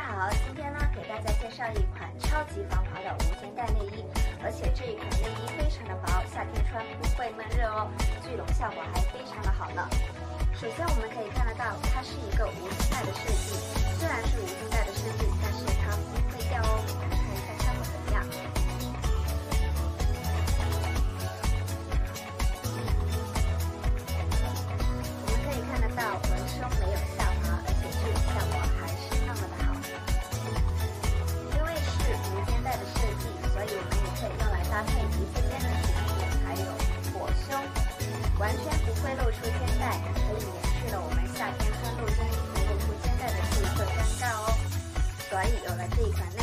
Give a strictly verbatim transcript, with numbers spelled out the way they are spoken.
好，今天呢给大家介绍一款超级防滑的无肩带内衣，而且这一款内衣非常的薄，夏天穿不会闷热哦，聚拢效果还非常的好呢。首先我们可以看得到，它是一个无肩带的设计，虽然是无肩带的设计，但是它不会掉哦。来看一下效果怎么样？我们可以看得到文胸没有下滑，而且聚拢效果还是那么的好。因为是无肩带的设计，所以我们也可以用来搭配一字肩的裙子，还有裹胸，完全不会露出肩带，可以免去了我们夏天穿露肩衣服露出肩带的这一个尴尬哦。所以有了这一款内